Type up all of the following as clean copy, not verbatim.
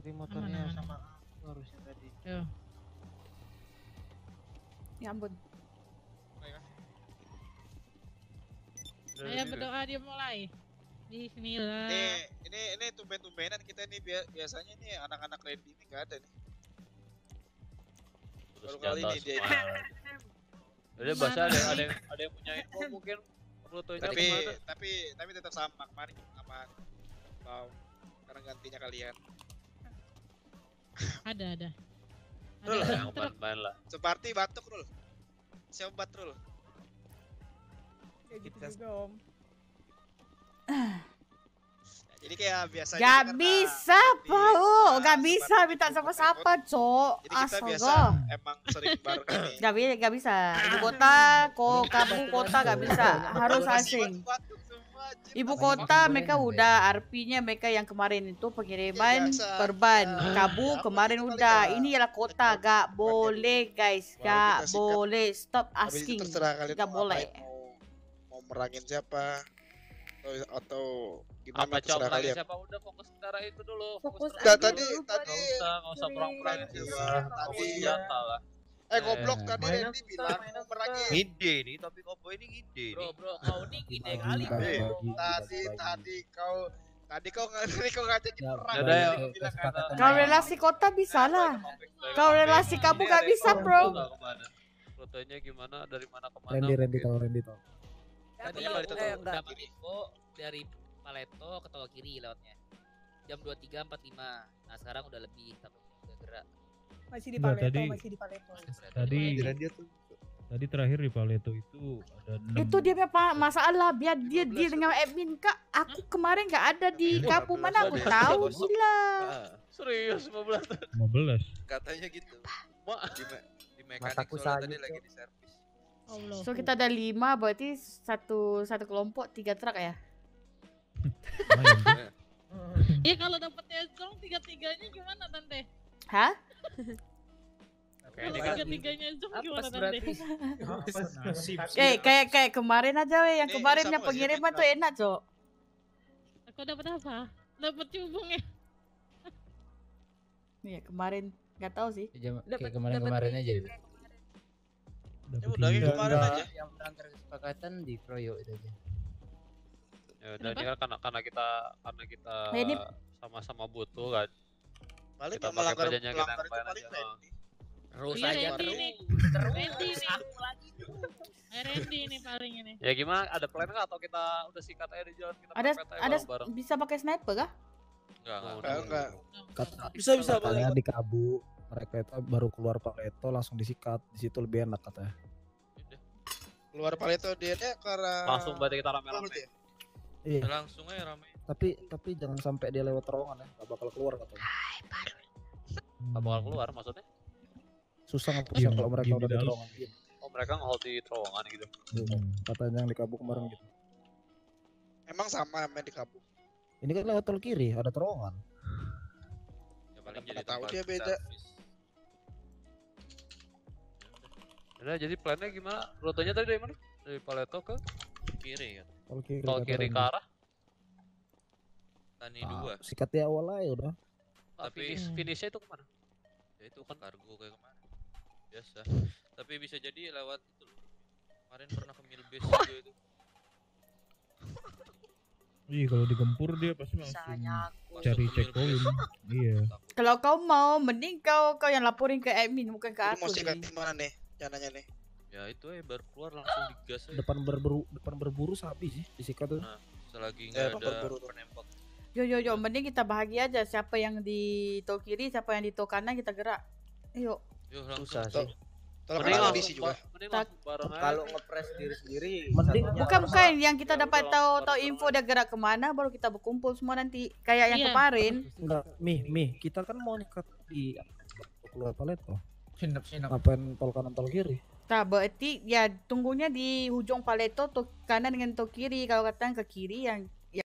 Tapi motornya sama aku harusnya tadi. Yo. Ya ampun. Ayo berdoa dia mulai. Bismillah. Ini tumben-tumbenan kita nih biasanya nih anak-anak Randy ini nggak ada nih. Baru kali ini dia. Jadi bahasa ada yang punya info mungkin fotonya kemana? Tapi tetap sama kemarin aman. Wow. Sekarang gantinya kalian. Ada. Rul yang main lah. Seperti batuk Rul. Siapa bat Rul? Kayak gitu juga Om. Jadi kayak biasanya Gak bisa, Pau. Gak bisa minta sama-sama, Cok. Jadi kita biasa emang sering bareng ini. Gak bisa. Ibu kota, kampung kota gak bisa. Harus asing. Ibu kota mereka udah RP-nya mereka yang kemarin itu pengiriman perban. Kabu kemarin udah. Ini ialah kota. Gak boleh guys. Gak boleh. Stop asking. Gak boleh. Mau merangin siapa? Atau gimana apa terserah lagi kalian. Siapa udah fokus ke arah itu dulu. Fokus tadi nggak usah perang-perang itu. Tadi senjata lah. Goblok tadi Randy bilang mau merangin. Ngide nih, tapi Kobo ini ngide. Bro, kau nih gede kali. Tadi kau ngajakin perang. Kau relasi kota bisa lah. Kau relasi kamu gak bisa, bro. Fotonya gimana? Dari mana ke mana? Randy tahu. Tadi dapat info dari Paleto ke Tol Kiri lewatnya. Jam 23.45. Nah, sekarang udah lebih tapi udah gerak. Masih di Paleto. Tadi terakhir di Paleto itu ada 6. Itu dia punya masalah. Biar dia dengan admin Kak. Aku kemarin gak ada di kampung mana aku tahu. Gila. Serius 15. Katanya gitu. Di mekanik soalnya tadi lagi di servis. So kita ada 5 berarti satu kelompok 3 truk ya. Iya kalau dapetnya zong 3-3-nya gimana Tante? Hah? Kalau 3-3-nya zong gimana Tante? Kayak kemarin aja weh, yang kemarin yang pengiriman tuh enak, Cok. Aku dapat apa? Dapat cubungnya. Iya, kemarin enggak tahu sih. Kayak kemarin aja. Ya udah kemarin aja. Yang melanggar kesepakatan di Proyo itu aja. Ya udah ini kan karena kita sama-sama butuh kan. Paling Kita melanggar pakai bajannya kita itu yang paling aja. Randy. Terus Iya, aja. Randy nih. Randy nih. Randy nih paling ini. Ya gimana? Ada plan nggak atau kita udah sikat aja di jalan kita Ada bisa pakai sniper kah? Enggak. Bisa katanya di Kabu. Mereka itu baru keluar Paleto langsung disikat. Di situ lebih enak katanya. Keluar Paleto dia karena Langsung berarti kita rame-rame. Iya. Langsung aja ramai. Tapi jangan sampai dia lewat terowongan ya. Gak bakal keluar katanya. Gak bakal keluar maksudnya? Susah ngepusing kalau mereka udah di terowongan. Oh mereka nge-hold di terowongan gitu. Katanya yang di Kabu kemarin gitu. emang sama main di Kabu. Ini kan lewat tol kiri ada terowongan. Ya paling jadi tahu tempat dia beda. servis. Udah jadi plannya gimana? Rutenya tadi dari mana? Dari Paleto ke Kiri kan. tol kiri ke arah. Tani 2. Sikat di awal aja udah. Tapi finishnya itu kemana? Ya itu kan kargo kayak kemarin. Biasa. Tapi bisa jadi lewat itu. Kemarin pernah ke Milbase juga itu. Iya kalau digempur dia pasti langsung cari checkpoint. Iya. Kalau kau mau mending kau yang laporin ke admin bukan ke Lu mau aku. sikat gimana nih? Jananya nih. Ya itu baru keluar langsung digas aja. Depan berburu sapi sih disikat tuh. Nah, selagi nggak ada penembak. Yo, mending kita bahagia aja siapa yang di tol kiri, siapa yang di tol kanan kita gerak. Yuk. Yuk langsung. Susah sih. Tolong Mending ada audisi juga. Kalau ngepres diri sendiri. Mending Bukan yang kita dapat tahu info dia gerak kemana baru kita berkumpul semua nanti kayak yang kemarin. enggak kita kan mau nyekat di keluar Paleto. Sinap. Ngapain tol kanan tol kiri? Nah, berarti ya tunggunya di ujung Paleto tol kanan dengan tol kiri. Kalau katakan ke kiri yang ya.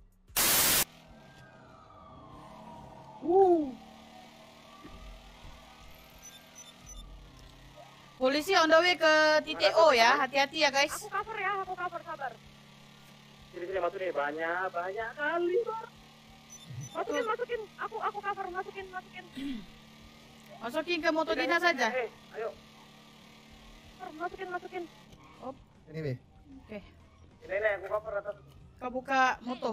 Polisi on the way ke titik O ya, hati-hati ya guys. Aku cover, sabar. Sini masuk nih, banyak kali, Bang. Masukin. Aku cover, masukin. Masukin ke motor Dina saja. Ayo. Masukin. Ini nih. Oke. Ini aku cover atas. Kau buka motor.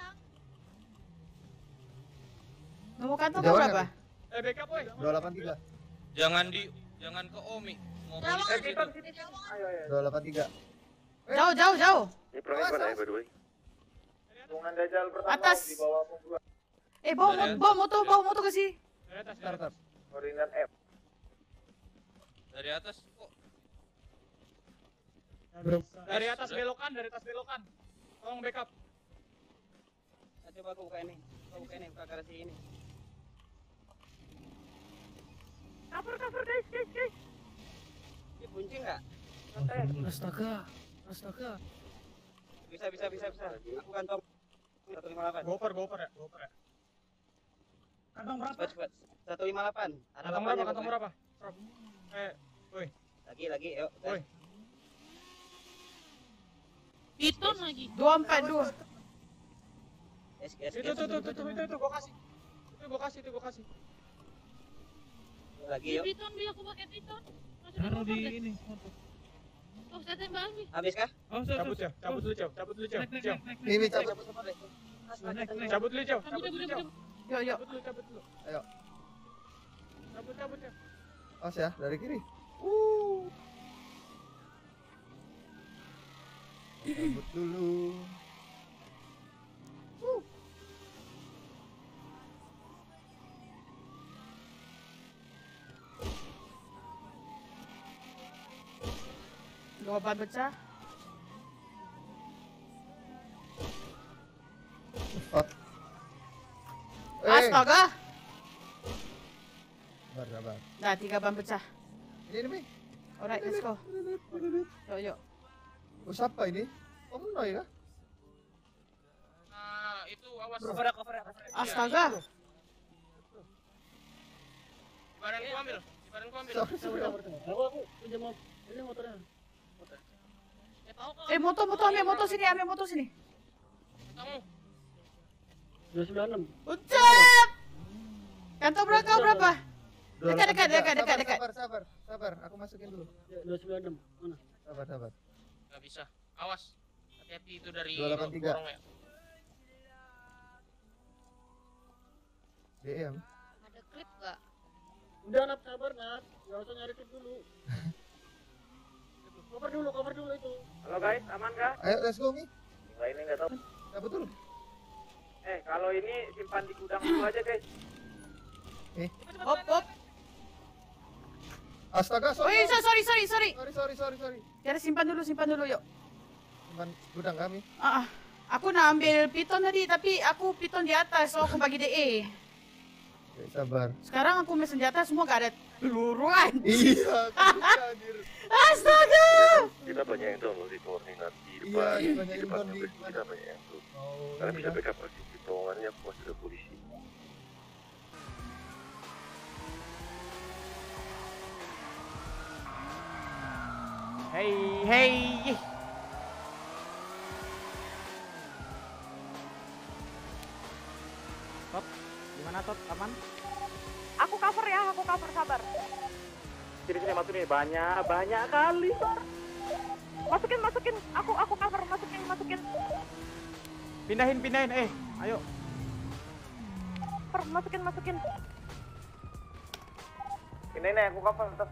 Nomor kantong Jauh berapa? Backup boy. 283. Jangan ke Omi. Mau polisi situ. Ayo. 283. Jauh. Ini proyek mana ya, by the way? Tungan Dajjal pertama Atas. di bawah punggung. Bawa motor ke sini. Start. Koordinat F. Dari atas kok. Dari atas belokan. Tolong backup. Coba aku buka ini. Buka garasi ini. Cover guys. Ini bunyi enggak? Astaga. Bisa. Aku kantong 158. Goper ya. Kantong berapa? Cepat. 158. Ada Kantong berapa? Woi. Lagi, yuk. Woi. Piton lagi. 242. Itu gua kasih. Lagi, Di yuk. piton bi aku pakai piton. Taruh di ini. Oh, saya tembak bi. Habis kah? Cabut dulu, Cew. Ini cabut. Cabut dulu, Cew. Yuk. Cabut dulu. Ayo. Cabut ya. Awas ya, dari kiri. Cabut dulu. Dua ban pecah. Astaga. Sabar. Nah, 3 ban pecah. Ini nih. Alright, let's go. Yuk. Oh, siapa ini? Oh, Noy kah? Nah, itu awas. Cover. Astaga. Barang gua ambil. Sabar. Motor ambil motor sini. Kamu. 296. Ucap. Kantong berapa? Dekat. Sabar. Aku masukin dulu. 296. Mana? Sabar. Gak bisa. Awas. Hati-hati itu dari 283. gorong ya. DM. Ada klip enggak? Udah Nat, sabar Nat. Gak usah nyari tip dulu. cover dulu itu. Halo guys, aman kah? Ayo, let's go, Mi. Nah, ini nggak tahu. Cabut dulu. Kalau ini simpan di gudang dulu aja guys. Hop. Astaga, Sorry. sorry. Kita simpan dulu yuk. Simpan gudang kami. Aku nak ambil piton tadi, tapi aku piton di atas, so aku bagi DE. Oke, sabar. Sekarang aku main senjata semua gak ada peluruan. Iya, hadir. Astaga. Kita banyak yang download di koordinat di Iya, depan. banyak Di yang depan down di kampus kita banyak yang tuh. Oh, Kalian ini bisa ya. backup lagi. Di terowongannya pos ada polisi. Hey. Tot, gimana Tot? Aman? Aku cover sabar. Sini masuk nih, banyak kali. Masukin. Aku cover, masukin. Pindahin. Ayo. Masukin. Ini aku cover atas.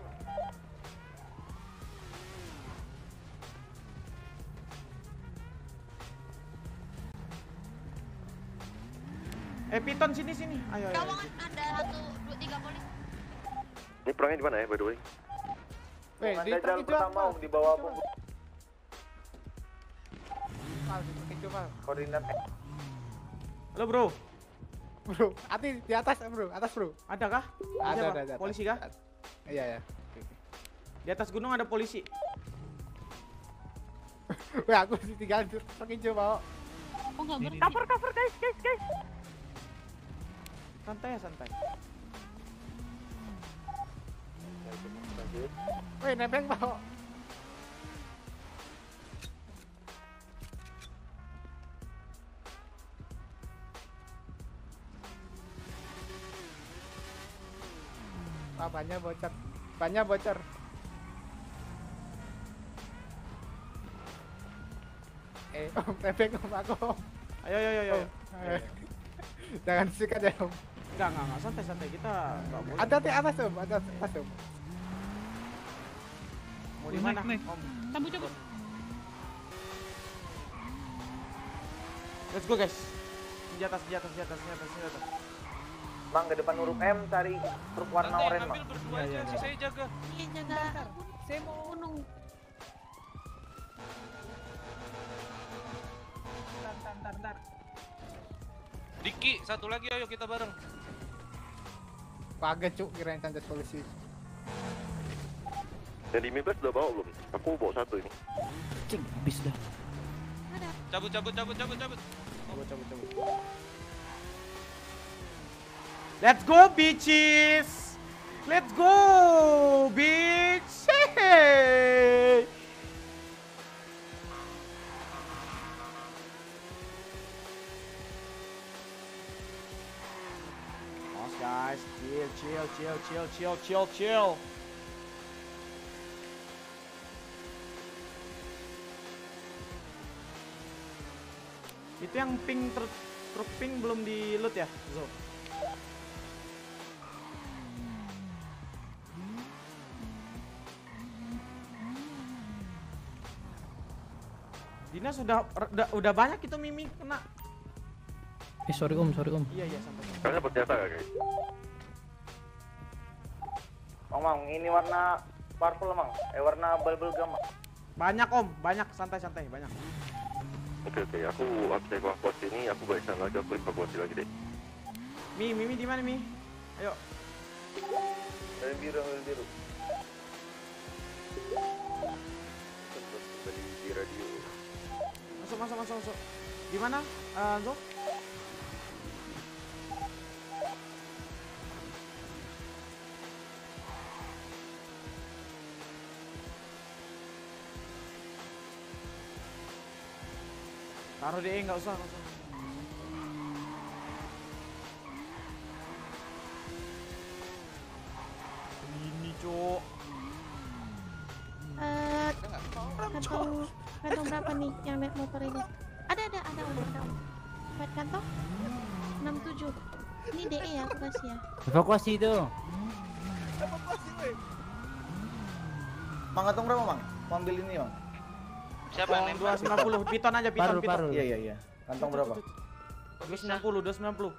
Piton sini. Ayo. Kamu kan ada 1, 2, 3 polisi. Ini perangnya di mana ya, by the way? Weh, di Dajjal truk itu pertama apa? di bawah punggung. Coba. Koordinat Halo bro, Di atas bro, ada kah? Ada. Polisi kah? Iya. Di atas gunung ada polisi. Weh, aku ditinggalin truk hijau mau. Oh, enggak ngerti. cover guys. Santai. Weh, nebeng mau. bannya bocor. Bannya bocor. Om, nebeng om aku. Om. Ayo, ayo, ayo. Jangan sikat ya om. Enggak, santai-santai kita enggak boleh. Ada di atas om, ada di atas om. Mau di mana? Naik. Om. Cabut. Let's go, guys. Senjata. Bang, ke depan huruf M cari truk warna Santai, oranye, Bang. ngambil berdua aja, saya jaga. Iya jaga. Saya mau gunung. Bentar. Diki, satu lagi ayo kita bareng. Kaget cuk kirain candas polisi. Yang di Mibes udah bawa belum? Aku bawa satu ini. Cing, habis dah. Cabut. Cabut. Let's go, bitches. Let's go, bitch. Hey. Awas, guys. Chill. Itu yang pink truk pink belum di loot ya, Zo? Dina udah banyak itu Mimi kena. Sorry om. Iya santai. Kalian dapat jatah gak guys? Mang, ini warna purple, Mang. Warna bubblegum, Mang. Banyak Om, banyak santai banyak. Oke, aku habis evakuasi ini, aku balik sana lagi, aku evakuasi lagi deh. Mimi di mana Mi? Ayo. Mobil biru. Kembali di radio. Masuk. Di mana? Zo? Taruh deh, nggak usah. Ini cok. Kantong berapa nih yang naik motor ini? Ada om. Buat kantong 67. Ini DE ya, aku kasih ya. Evakuasi itu. Mang, kantong berapa, Mang? Mau ambil ini, Mang. Siapa yang nembak? 290, piton aja, piton. Iya. Kantong berapa? 290.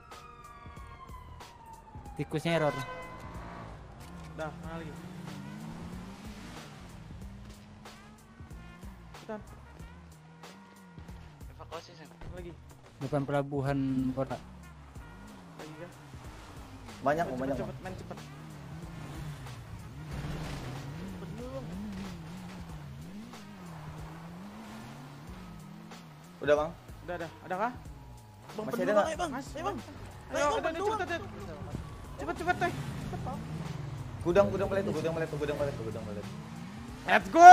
Tikusnya error. Dah, mana lagi? Piton. Evakuasi sana. Lagi Depan pelabuhan kota. kah? Banyak, Mang. Cepet, main cepet. Udah, Bang. Udah. Ada kah? Masih ada nggak? Mas, ayo Bang. Ayo, cepet. Cepet, teh. Gudang palet. Let's go!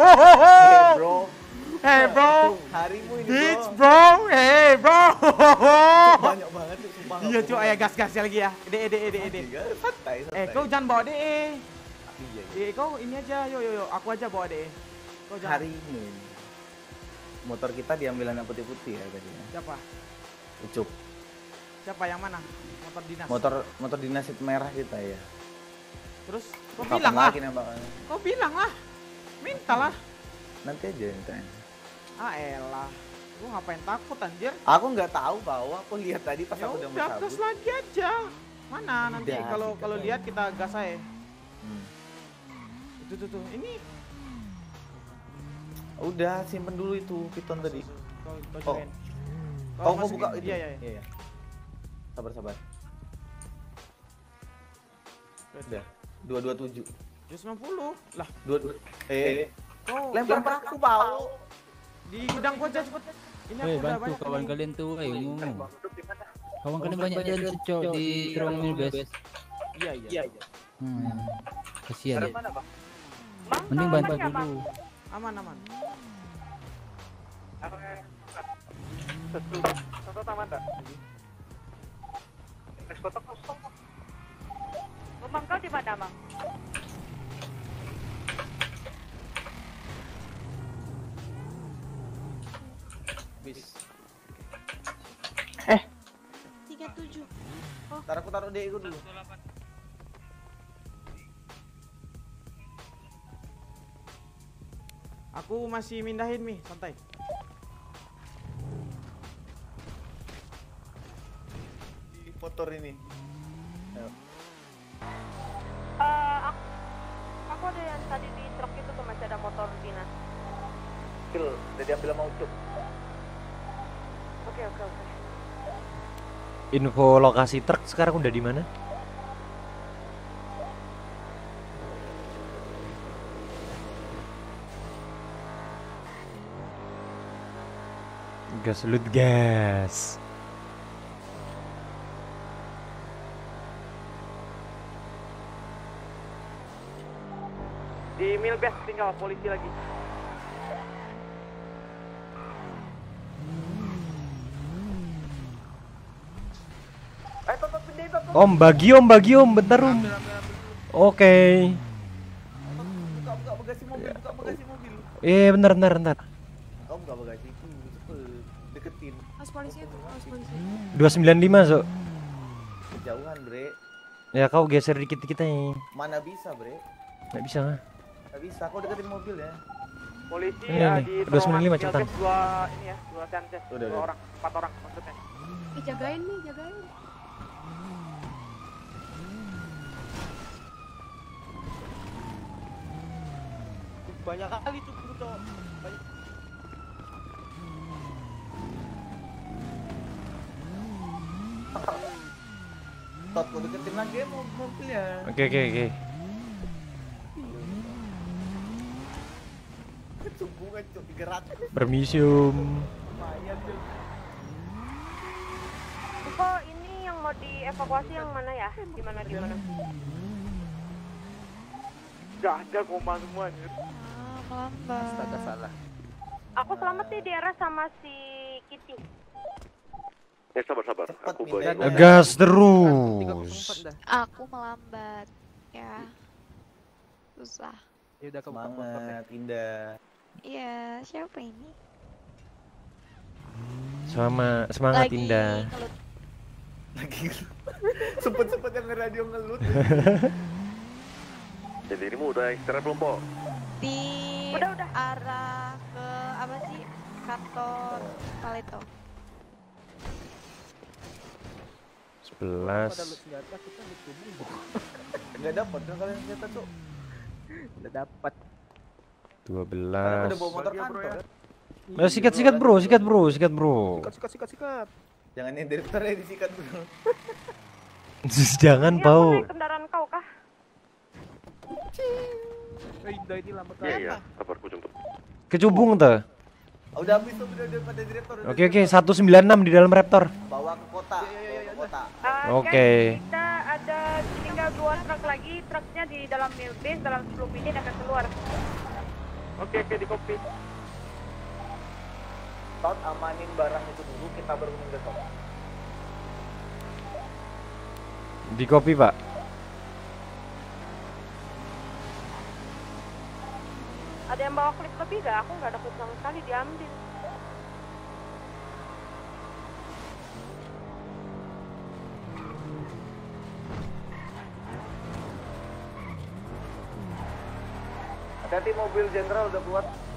Hey bro. Harimu ini, Bitch bro. Hey bro. Banyak banget tuh, sumpah. Iya cuy, ayo gas lagi ya. Ede. Santai. Kau jangan bawa DE. Iya. Kau ini aja, yo. Aku aja bawa DE. Kau jangan. Harimu ini. Motor kita diambil anak putih-putih ya tadinya. Siapa? Ucup. Siapa yang mana? Motor dinas. Motor dinas itu merah kita ya. Terus kau Kapan bilang lah. lagi nembaknya? Kau bilang lah. Minta lah. Nanti aja mintain. Ah elah. Lu ngapain takut anjir? Aku nggak tahu bahwa aku lihat tadi pas Ya aku udah udah, mau gas cabut. lagi aja. Mana nanti Udah, kalau gas lihat kita gas aja. Hmm. Itu tuh. Ini Udah simpen dulu itu piton tadi. kau Oh. join. Kau mau masukin. buka itu? Iya. Sabar. Udah. 227. 290 lah. 22. Kau Lempar aku bau. di gudang gua aja cepet. Ini aku udah Bantu banyak kawan nih. kalian tuh, Kawan kalian banyak jalan cok di ruang Milbes. Iya. Kasihan ya. Mending bantu dulu. Aman. Satu taman tak? Next kotak kosong. Bang, kau di mana, Bang? Bis. 37. Oh. Ntar aku taruh DE dulu. Aku masih mindahin Mi, santai. Di motor ini. Ayo. Aku ada yang tadi di truk itu tuh masih ada motor dinas. Kill, udah diambil sama Ucup. Oke. Info lokasi truk sekarang udah di mana? Gas loot gas. Di Milbes tinggal polisi lagi. Om bagi om, bentar om. Oke. Buka bagasi mobil, Bentar. Kau buka bagasi itu, cepet deketin. Pos polisi itu, pos polisi. 295 so. Kejauhan, Bre. Ya kau geser dikit-dikit aja. Mana bisa, Bre? Nggak bisa nggak? Nggak bisa, kau deketin mobil ya. Polisi Ini, di 295 catatan. dua Sanchez, Udah. 2 orang, 4 orang maksudnya. Jagain nih, jagain. Banyak kali tuh Bruto. Tot, kau deketin lagi ya mobilnya. Oke. Sungguhan cok 300. Permisium. Lumayan tuh. Kok ini yang mau dievakuasi yang mana ya? Di mana? Gak ada koma semua nih. Melambat. Astaga salah. Aku selamat nih di era sama si Kitty. Ya sabar. Aku boleh. Gas terus. Aku melambat. Ya. Susah. Ya udah semangat, Indah. Iya, siapa ini? Semangat Indah. Lagi sempet yang radio ngelut. Jadi dirimu udah istirahat belum, Po? Di Udah. arah ke apa sih? Kantor Paleto. 11. Enggak dapat kan kalian senjata, Cok? Udah dapat. 12. Udah bawa motor kantor kan? Sikat bro. Sikat. Jangan yang direkturnya disikat bro. Jangan Ini aku Pau. naik kendaraan kau kah? Ini lambat. Iya, sabar aku jemput. Kecubung tuh. Udah habis tuh udah pada direktur. Oke, 196 di dalam Raptor. Bawa ke kota. Oke. Kita ada tinggal 2 truk lagi. Truknya di dalam Milbase dalam 10 menit akan keluar. Oke, di kopi. Tot amanin barang itu dulu, kita baru meninggal Tot. Di kopi Pak. Ada yang bawa klip lebih gak? Aku gak ada klip sama sekali diambil. Hati-hati mobil jenderal udah buat.